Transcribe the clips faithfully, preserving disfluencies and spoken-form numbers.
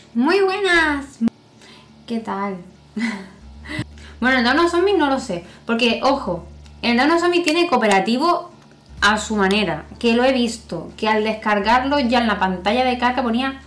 Muy buenas. ¿Qué tal? Bueno, el Dawn of Zombie no lo sé. Porque, ojo, el Dawn of Zombie tiene cooperativo a su manera. Que lo he visto. Que al descargarlo ya en la pantalla de carga ponía...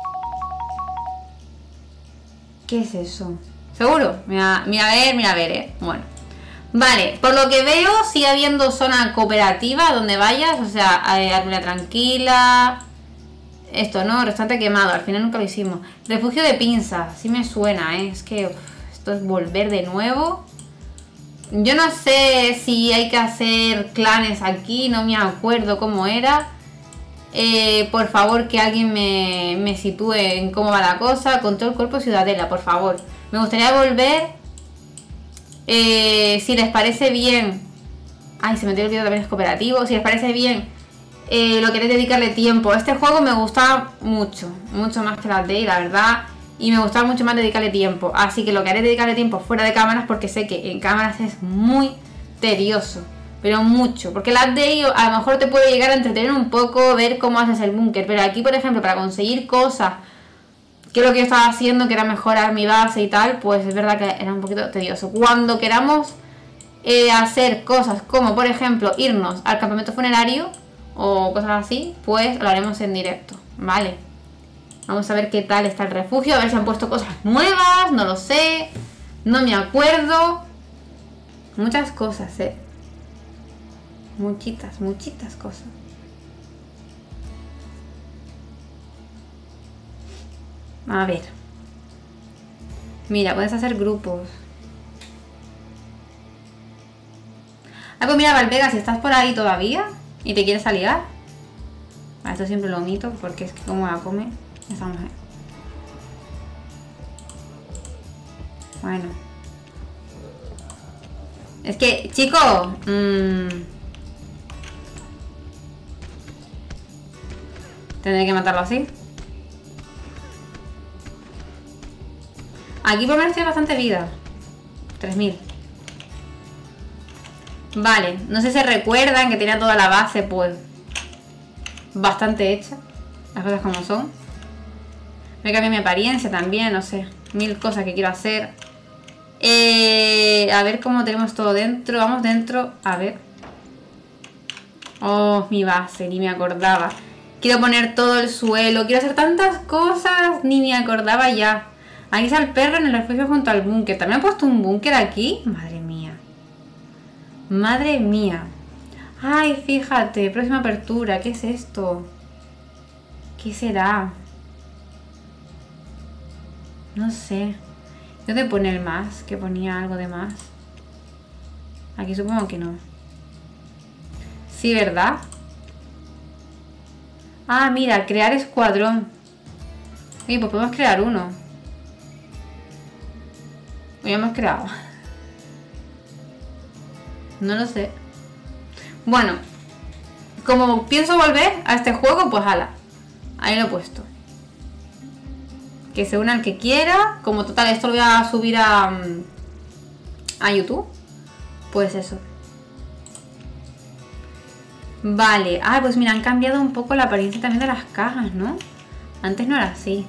¿Qué es eso? ¿Seguro? Mira, mira a ver, mira a ver, eh. Bueno. Vale, por lo que veo sigue habiendo zona cooperativa donde vayas. O sea, árbola tranquila... Esto, ¿no? Restaurante quemado. Al final nunca lo hicimos. Refugio de pinzas. Sí me suena, ¿eh? Es que uf, esto es volver de nuevo. Yo no sé si hay que hacer clanes aquí. No me acuerdo cómo era. Eh, por favor, que alguien me, me sitúe en cómo va la cosa. Control cuerpo ciudadela, por favor. Me gustaría volver. Eh, si les parece bien. Ay, se me dio el video también es cooperativo. Si les parece bien... Eh, lo queréis dedicarle tiempo. Este juego me gusta mucho, mucho más que las Day, la verdad. Y me gusta mucho más dedicarle tiempo. Así que lo que haré es dedicarle tiempo fuera de cámaras, porque sé que en cámaras es muy tedioso. Pero mucho. Porque las Day a lo mejor te puede llegar a entretener un poco, ver cómo haces el búnker. Pero aquí, por ejemplo, para conseguir cosas, que es lo que yo estaba haciendo, que era mejorar mi base y tal, pues es verdad que era un poquito tedioso. Cuando queramos eh, hacer cosas como, por ejemplo, irnos al campamento funerario o cosas así, pues lo haremos en directo, ¿vale? Vamos a ver qué tal está el refugio, a ver si han puesto cosas nuevas, no lo sé, no me acuerdo. Muchas cosas, eh. Muchitas, muchitas cosas. A ver. Mira, puedes hacer grupos. Ah, pues mira, Valvega, si estás por ahí todavía y te quieres aliar. A esto siempre lo omito porque es que como la come esa mujer. Bueno. Es que, chico, mmm, tendré que matarlo así. Aquí por lo menos tiene bastante vida. tres mil. Vale, no sé si recuerdan que tenía toda la base, pues, bastante hecha. Las cosas como son. Me cambié mi apariencia también, no sé. Mil cosas que quiero hacer. Eh, a ver cómo tenemos todo dentro. Vamos dentro, a ver. Oh, mi base, ni me acordaba. Quiero poner todo el suelo. Quiero hacer tantas cosas, ni me acordaba ya. Aquí está el perro en el refugio junto al búnker. ¿También han puesto un búnker aquí? Madre mía. Madre mía. Ay, fíjate, próxima apertura. ¿Qué es esto? ¿Qué será? No sé. ¿Dónde pone el más? Que ponía algo de más. Aquí supongo que no. Sí, ¿verdad? Ah, mira, crear escuadrón. Oye, pues podemos crear uno. Ya hemos creado. No lo sé. Bueno, como pienso volver a este juego, pues ala. Ahí lo he puesto. Que se una el que quiera. Como total, esto lo voy a subir a, a YouTube. Pues eso. Vale. Ah, pues mira, han cambiado un poco la apariencia también de las cajas, ¿no? Antes no era así.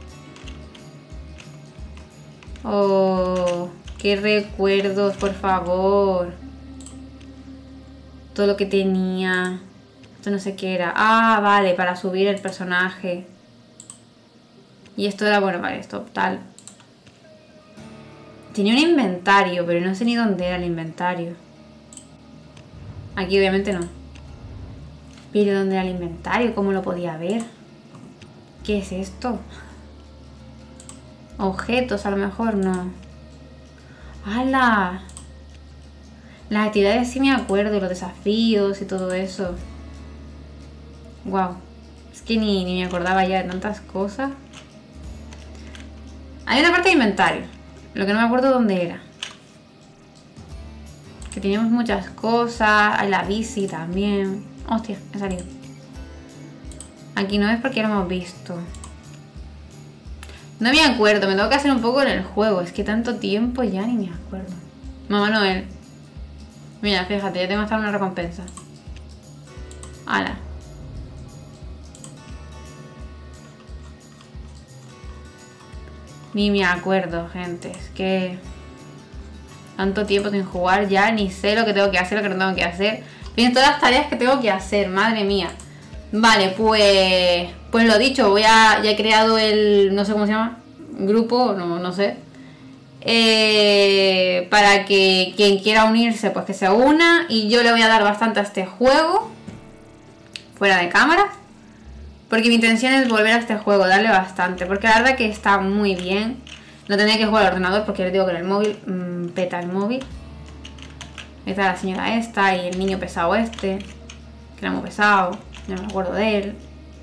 Oh, qué recuerdos, por favor. Todo lo que tenía. Esto no sé qué era. Ah, vale, para subir el personaje. Y esto era, bueno, vale, esto tal. Tenía un inventario, pero no sé ni dónde era el inventario. Aquí obviamente no. Pero ¿dónde era el inventario? ¿Cómo lo podía ver? ¿Qué es esto? Objetos, a lo mejor no. ¡Hala! Las actividades sí me acuerdo, los desafíos y todo eso. Wow. Es que ni, ni me acordaba ya de tantas cosas. Hay una parte de inventario. Lo que no me acuerdo dónde era. Que teníamos muchas cosas. Hay la bici también. Hostia, he salido. Aquí no es porque ya lo hemos visto. No me acuerdo, me tengo que hacer un poco en el juego. Es que tanto tiempo ya ni me acuerdo. Mamá Noel. Mira, fíjate, ya tengo hasta una recompensa. ¡Hala! Ni me acuerdo, gente. Es que... tanto tiempo sin jugar ya, ni sé lo que tengo que hacer, lo que no tengo que hacer. Miren todas las tareas que tengo que hacer, madre mía. Vale, pues... Pues lo dicho, voy a... Ya he creado el... no sé cómo se llama. Grupo, no, no sé. Eh, para que quien quiera unirse, pues que se una. Y yo le voy a dar bastante a este juego. Fuera de cámara. Porque mi intención es volver a este juego, darle bastante. Porque la verdad que está muy bien. No tendría que jugar al ordenador porque les digo que en el móvil mmm, peta el móvil. Ahí está la señora esta y el niño pesado este. Que era muy pesado, no me acuerdo de él.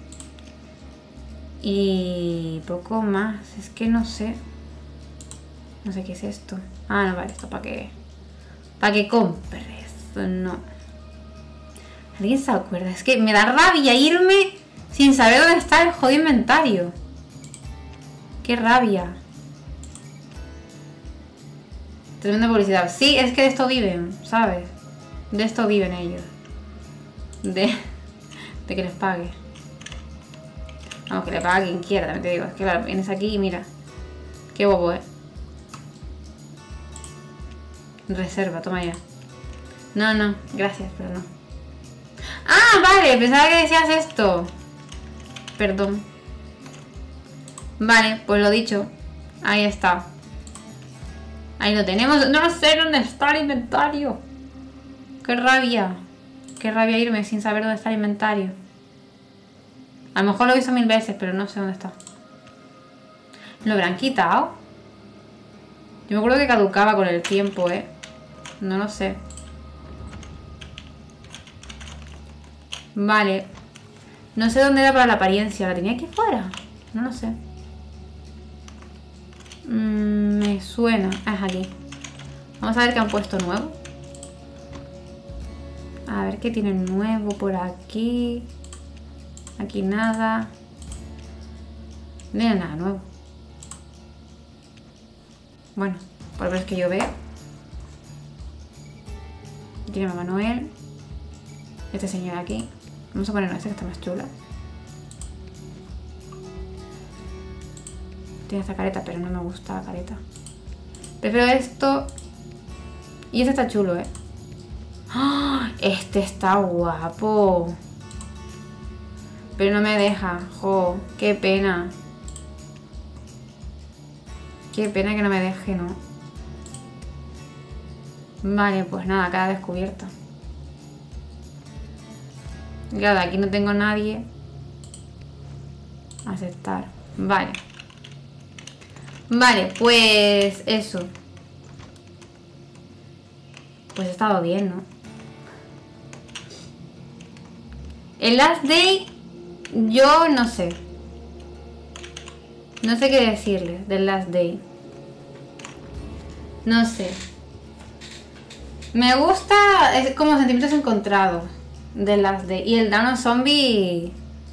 Y poco más, es que no sé. No sé qué es esto. Ah, no, vale, esto para que... Para que compres, no. ¿Alguien se acuerda? Es que me da rabia irme sin saber dónde está el jodido inventario. Qué rabia. Tremenda publicidad. Sí, es que de esto viven, ¿sabes? De esto viven ellos. De, de que les pague. Vamos, que le pague a quien quiera, también te digo. Es que claro, vienes aquí y mira. Qué bobo, ¿eh? Reserva, toma ya. No, no, gracias, pero no. Ah, vale, pensaba que decías esto. Perdón. Vale, pues lo dicho. Ahí está. Ahí lo tenemos. No sé dónde está el inventario. Qué rabia. Qué rabia irme sin saber dónde está el inventario. A lo mejor lo he visto mil veces, pero no sé dónde está. ¿Lo habrán quitado? Yo me acuerdo que caducaba con el tiempo, ¿eh? No lo sé. Vale. No sé dónde era para la apariencia. ¿La tenía aquí fuera? No lo sé. Mm, me suena. Ah, es aquí. Vamos a ver qué han puesto nuevo. A ver qué tienen nuevo por aquí. Aquí nada. No tiene nada nuevo. Bueno, por lo que yo veo. Tiene Mamá Noel. Este señor aquí. Vamos a ponernos este que está más chula. Tiene esta careta, pero no me gusta la careta. Prefiero esto. Y este está chulo, ¿eh? ¡Oh! Este está guapo. Pero no me deja. Jo, qué pena. Qué pena que no me deje, ¿no? Vale, pues nada, queda descubierta. Claro, aquí no tengo nadie. Aceptar. Vale. Vale, pues eso. Pues ha estado bien, ¿no? El Last Day, yo no sé. No sé qué decirles del Last Day. No sé. Me gusta, es como sentimientos encontrados del Last Day. Y el Dawn of Zombie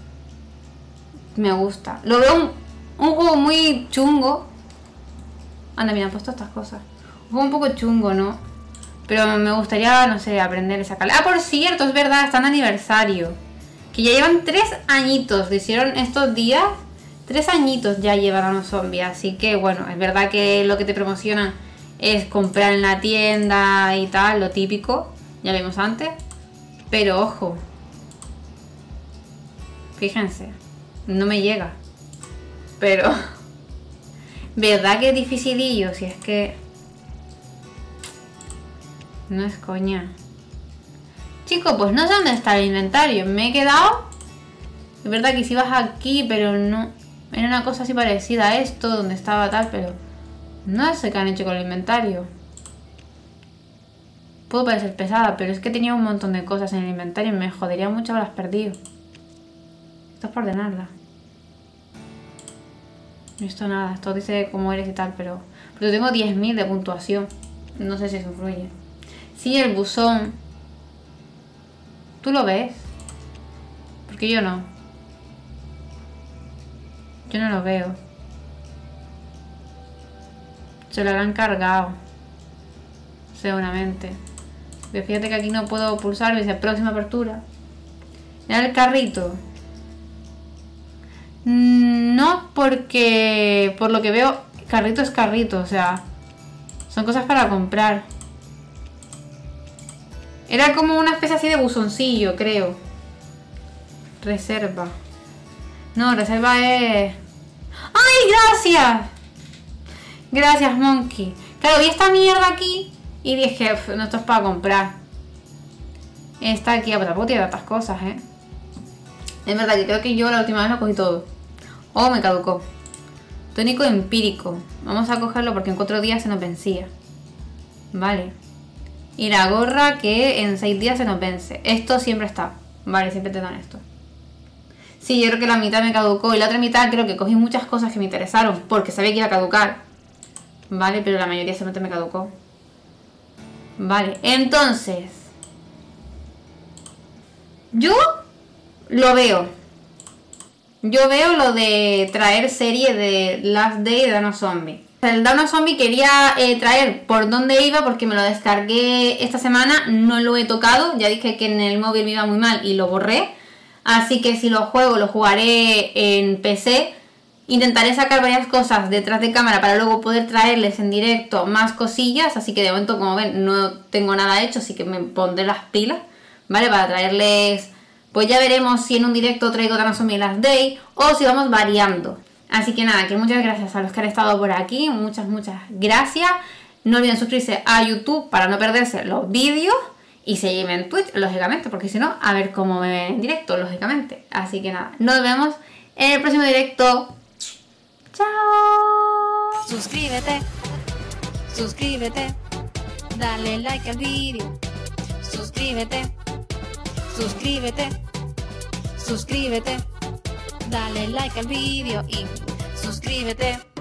me gusta. Lo veo un, un juego muy chungo. Anda, mira, han puesto estas cosas. Un juego un poco chungo, ¿no? Pero me gustaría, no sé, aprender esa calidad. Ah, por cierto, es verdad, están de aniversario. Que ya llevan tres añitos. Lo hicieron estos días. Tres añitos ya llevan a los zombies. Así que, bueno, es verdad que lo que te promocionan es comprar en la tienda y tal, lo típico. Ya lo vimos antes. Pero, ojo. Fíjense. No me llega. Pero... ¿verdad que es dificilillo? Si es que... no es coña. Chicos, pues no sé dónde está el inventario. Me he quedado... es verdad que si vas aquí, pero no... era una cosa así parecida a esto, donde estaba tal, pero... no sé qué han hecho con el inventario. Puedo parecer pesada, pero es que tenía un montón de cosas en el inventario y me jodería mucho haberlas perdido. Esto es para ordenarla. Esto nada, esto dice cómo eres y tal, pero... pero tengo diez mil de puntuación. No sé si eso influye. Sí, el buzón. ¿Tú lo ves? Porque yo no. Yo no lo veo. Se lo habrán cargado. Seguramente. Pero fíjate que aquí no puedo pulsar. Me dice próxima apertura. Mira el carrito. No, porque por lo que veo carrito es carrito, o sea, son cosas para comprar. Era como una especie así de buzoncillo, creo. Reserva. No, reserva es... ¡Ay, gracias! Gracias, Monkey. Claro, vi esta mierda aquí y dije, no, esto es para comprar. Esta aquí, pues tampoco tiene tantas cosas, ¿eh? Es verdad que creo que yo la última vez lo cogí todo. Oh, me caducó. Tónico empírico. Vamos a cogerlo porque en cuatro días se nos vencía. Vale. Y la gorra que en seis días se nos vence. Esto siempre está. Vale, siempre te dan esto. Sí, yo creo que la mitad me caducó. Y la otra mitad creo que cogí muchas cosas que me interesaron porque sabía que iba a caducar. Vale, pero la mayoría simplemente me caducó. Vale, entonces... Yo lo veo. Yo veo lo de traer serie de Last Day de Dano Zombie. El Dano Zombie quería eh, traer por dónde iba porque me lo descargué esta semana. No lo he tocado. Ya dije que en el móvil me iba muy mal y lo borré. Así que si lo juego, lo jugaré en P C. Intentaré sacar varias cosas detrás de cámara para luego poder traerles en directo más cosillas. Así que de momento, como ven, no tengo nada hecho. Así que me pondré las pilas, ¿vale? Para traerles... Pues ya veremos si en un directo traigo Dano Zombie Last Day o si vamos variando. Así que nada, que muchas gracias a los que han estado por aquí. Muchas, muchas gracias. No olviden suscribirse a YouTube para no perderse los vídeos. Y seguirme en Twitch, lógicamente, porque si no, a ver cómo me ven en directo, lógicamente. Así que nada, nos vemos en el próximo directo. ¡Chao! Suscríbete, suscríbete, dale like al vídeo. Suscríbete, suscríbete, suscríbete, dale like al vídeo y suscríbete.